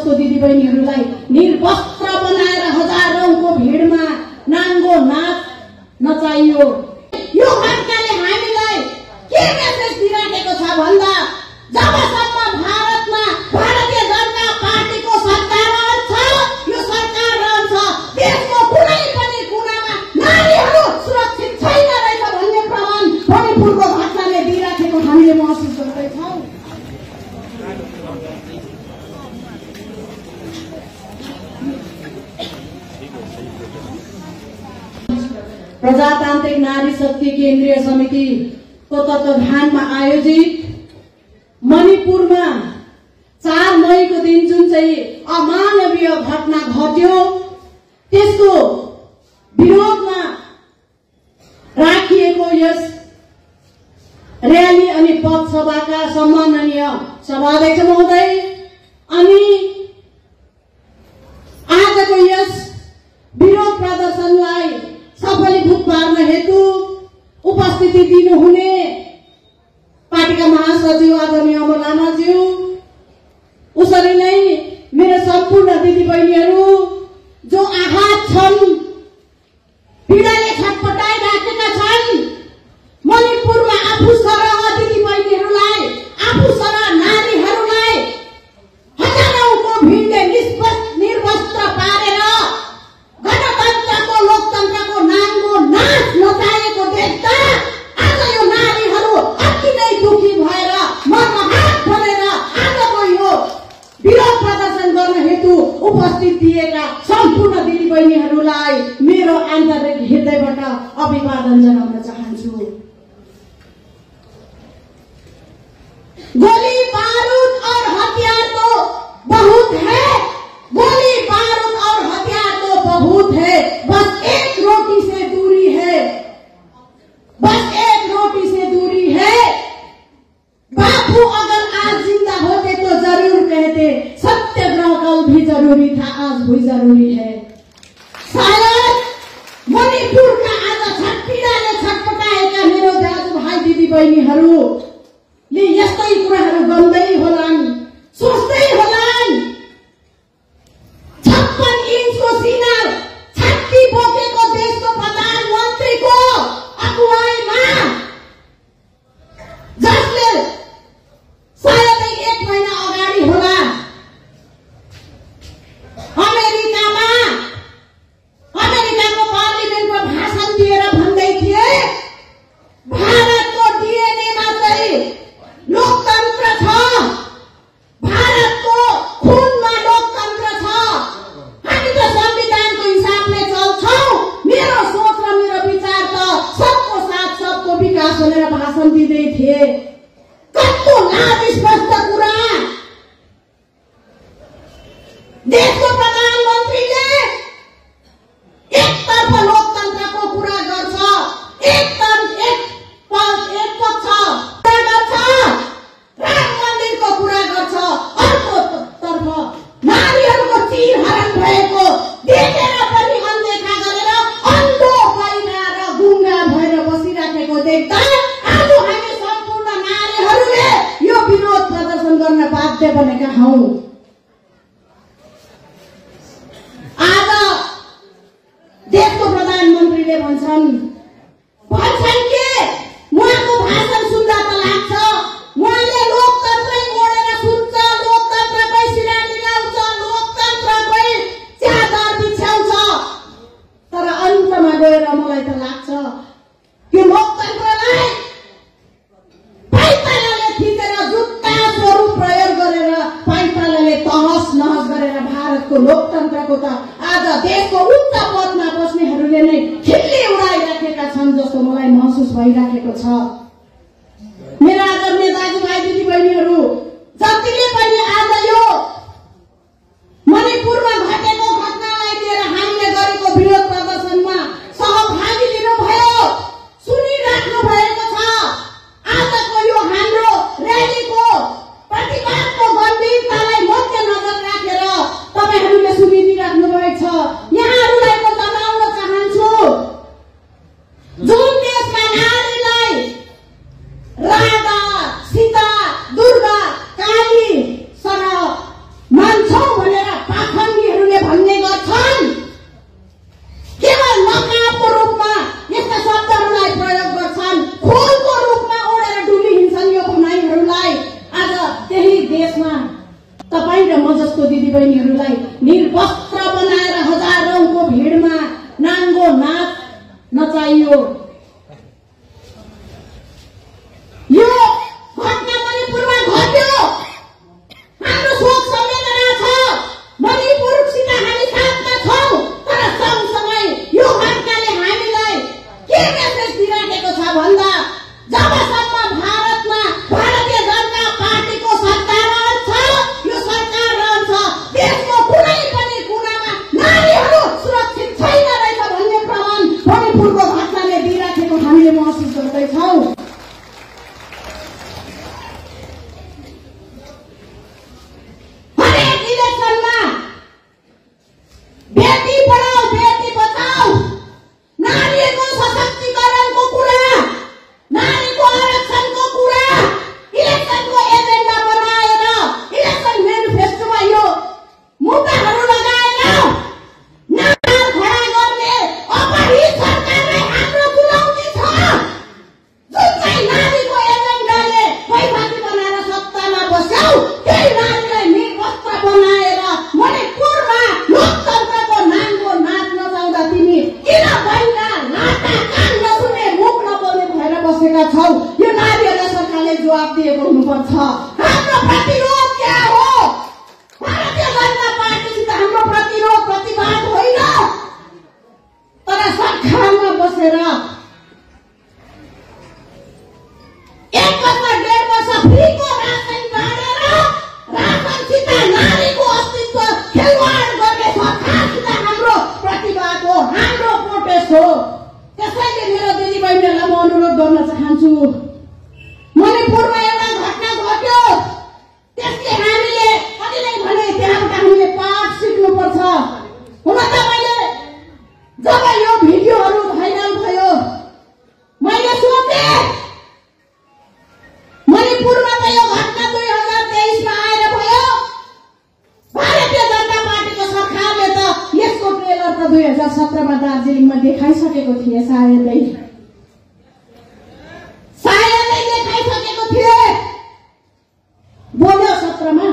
जस्तो दिदीबहिनीहरूलाई निर्वस्त्र बनाएर हजारौंको भिडमा नाङ्गो नाच नचाहियो। यो घटनाले हामीलाई के मेसेज दिइराखेको छ भन्दा जबसम्म भारतमा भारतीय जनता पार्टीको सरकार रहन्छ, यो सरकार रहन्छ, देशको कुनै पनि कुनामा नारीहरू सुरक्षित छैन रहेछ भन्ने प्रमाण मणिपुरको घटनाले दिइराखेको हामीले महसुस गर्दैछौँ। प्रजातान्त्रिक नारी शक्ति केन्द्रीय समितिको तत्वावधानमा आयोजित मणिपुरमा 4 मईको दिन जुन चाहिँ अमानवीय घटना घट्यो त्यसको विरोधमा राखिएको यस र्याली अनि पथसभाका सम्माननीय सभाध्यक्ष महोदय अनि आजको यस विरोध प्रदर्शनलाई सफलीभूत पार्न हेतु उपस्थिति दिनुहुने पार्टीका महासचिव आदरणीय अमर लामाज्यू, उसरी नै मेरो सम्पूर्ण दिदीबहिनीहरू जो आहत छन्, पीडाले छटपटाइराखेका छन्, मणिपुरमा आफू सरह दिदीबहिनीहरूलाई, आफू सरह नारीहरूलाई हजारौंको भिडले निर्वस्त्र पारेर गणतन्त्रको लोकतन्त्रको नामको नाच नचाहेको देख्दा आज यो नारीहरू अति नै दुखी भएर मनमा हात धरेर आजको यो विरोध प्रदर्शन गर्न हेतु उपस्थित दिएका सम्पूर्ण दिदीबहिनीहरूलाई मेरो आन्तरिक हृदयबाट अभिवादन जनाउन चाहन्छु। गोली बारूद और हथियार तो बहुत है, गोली बारूद और हथियार तो बहुत है, बस एक रोटी से दूरी है, बस एक रोटी से दूरी है। बापू अगर आज जिंदा होते तो जरूर कहते सत्याग्रह कल भी जरूरी था, आज भी जरूरी है। शायद मणिपुरका आज पीडाले छटपटाएका मेरो दाजुभाइ दिदीबहिनीहरूले यस्तै कुराहरू गर्दै होलान्, सोच्दै होलान्। 56 इन्चको सिना छाती बोकेको देशको प्रधानमन्त्रीको अगुवाईमा जसले सायदै 1 महिना अगाडि होला अमेरिकाको पार्लिमेन्टमा भाषण दिएर भन्दै थिए भारतको डीएनएमा चाहिँ लोकतन्त्र छ, भारतको खूनमा लोकतन्त्र छ, हामी त संविधानको हिसाबले चल्छौं। मेरो सोच र मेरो विचार त सबको साथ सबको विकास भनेर भाषण दिँदै थिए। कस्तो लाजस्पष्ट कुरा! देशको प्रधानमन्त्रीले एकतर्फ लोकतन्त्रको कुरा गर्छ, एक पक्ष गर्छ, राम मन्दिरको कुरा गर्छ, अर्कोतर्फ नारीहरूको चिरहरण भएको देखेर पनि अनदेखा गरेर अन्धो भएर र गुङ्गा भएर बसिराखेको देख्दा आज हामी सम्पूर्ण नारीहरूले यो विरोध प्रदर्शन गर्न बाध्य बनेका हौं। आज देशको प्रधानमन्त्रीले भन्छन् के उहाँको भाषण सुन्दा त लाग्छ उहाँले लोकतन्त्रै मोडेर सुन्छ, लोकतन्त्रकै शिरा निकाल्छ, लोकतन्त्रकै च्यादर बिछ्याउँछ। तर अन्तमा गएर मलाई त लाग्छ त्यो लोकतन्त्रलाई पाइतालाले थिचेर जुत्ता स्वरूप प्रयोग गरेर पाइतालाले तहस नहस गरेर भारतको लोकतन्त्रको त आज देशको उच्च पदमा बस्नेहरूले नै खिल्ली उडाइराखेका छन् जस्तो मलाई महसुस भइराखेको छ। मेरा आदरणीय दाजुभाइ दिदीबहिनीहरू, जतिले पनि आज यो मणिपुरमा घटेको घटनालाई लिएर हामीले गरेको विरोध प्रदर्शनमा सहभागी लिनुभयो, सुनिराख्नु भएको छ। आजको यो हाम्रो र्यालीको प्रतिवादको गम्भीरतालाई मध्यनजर राखेर तपाईहरूले सुनिदिइराख्नु भएको छ। यहाँहरूलाई म जनाउन चाहन्छु, जुन देशमा नारीलाई म जस्तो दिदीबहिनीहरूलाई निर्वस्त्र बनाएर हजारौंको भिडमा नाङ्गो नाच नचाहियो। यो घटना मणिपुरमा घट्यो। हाम्रो शोक संवेदना छ, मणिपुरसित हामी साथमा छौं। तर सँगसँगै यो घटनाले हामीलाई के मेसेज दिइराखेको छ भन्दा जबसम्म भारतमा भारतीय जनता पार्टीको सरकार छ, यो सरकार रहन्छ, देशको कुनै पनि कुनामा नारीहरू सुरक्षित छैन रहेछ भन्ने प्रमाण मणिपुरको घटनाले दिइराखेको हामीले महसुस गर्दैछौं। बेटी पढाओ बेटी बचाओ, नारीको सशक्तिकरणको कुरा, नारीको आरक्षणको कुरा इलेक्सनको एजेन्डा बनाएर इलेक्सन म्यानिफेस्टोमा यो मुद्दाहरू लगाएर नारा खडा गर्ने अपराधी सरकारलाई हाम्रो चुनौती छ। जुन चाहिँ नारीको एजेन्डाले पैसाकी बनाएर सत्तामा बस्यौ, त्यही नारीलाई निर्वस्त्र बनाएर मणिपुरमा लोकतन्त्रको नामको नाच नचाउँदा तिमी किन बहिना लाटा कान नसुने मुख नबोल्ने भएर बसेका छौ? यो नारीहरूलाई सरकारले जवाब दिएको हुनुपर्छ। हाम्रो प्रतिरोध क्या हो? भारतीय जनता पार्टीसित हाम्रो प्रतिरोध प्रतिवाद होइन, तर सरकारमा बसेर 1 वर्ष 1.5 वर्ष फ्रीको रासन बाँडेर रासनसित नारीको अस्तित्व खेलवाड गर्ने सरकारसित हाम्रो प्रतिवाद हो, हाम्रो प्रोटेस्ट हो। त्यसैले मेरो दिदीबहिनीहरूलाई म अनुरोध गर्न चाहन्छु, मणिपुरमा एउटा घटना घट्यो, त्यसले हामीले अघि नै भने त्यहाँबाट हामीले पाठ सिक्नुपर्छ। हुन त मैले जब यो भिडियोहरू भाइरल भयो मैले सोचे मणिपुरमा त यो घटना 2023 मा आएर भयो, भारतीय जनता पार्टीको सरकारले त यसको ट्रेलर त 2017 मा दार्जिलिङमा देखाइसकेको थिए, सायदै देखाइसकेको थिए। बोल्यो 17 मा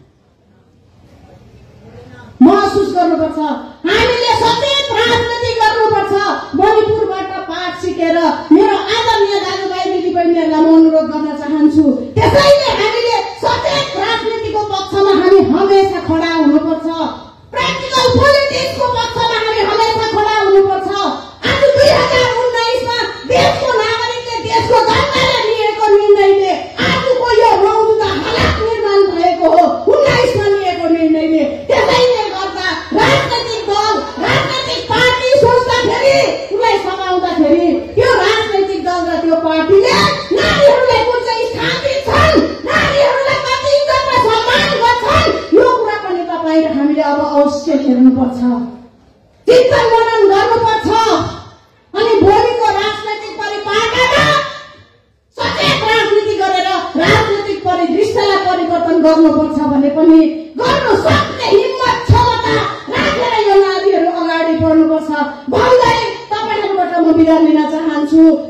महसुस गर्नुपर्छ, हामीले सचेत राजनीति गर्नुपर्छ। मणिपुरबाट पाठ सिकेर मेरो आदरणीय दाजुभाइ दिदीबहिनीहरूलाई म अनुरोध गर्न चाहन्छु, त्यसैले हामीले सचेत राजनीतिको पक्षमा हामी हमेशा खडा हुनुपर्छ। प्र्याक्टिकल पोलिटिक्सको पक्षमा हामी हमेशा खडा हुनुपर्छ। आज 2019 मा देशको नागरिकले देशको जनताले लिएको निर्णयले आजको यो मौजूदा हालत निर्माण भएको हो, 19 मा लिएको निर्णयले। त्यसैले गर्दा राजनैतिक दल राजनैतिक पार्टी सोच्दाखेरि उसलाई समाउँदाखेरि त्यो राजनैतिक दल र त्यो पार्टीले नारीहरूलाई कुन चाहिँ स्थान दिन्छन्, नारीहरूलाई कति इज्जत र सम्मान गर्छन्, यो कुरा पनि तपाईँ र हामीले अब अवश्य हेर्नुपर्छ, चिन्तन मनन गर्नुपर्छ। अनि भोलिको राजनैतिक परिपाटीमा सचेत राजनीति गरेर राजनीतिक परिदृश्यलाई परिवर्तन गर्नुपर्छ भने पनि गर्नु सक्ने हिम्मत क्षमता राखेर यो नारीहरू अगाडि बढ्नुपर्छ भन्दै तपाईहरुबाट म बिदा लिन चाहन्छु।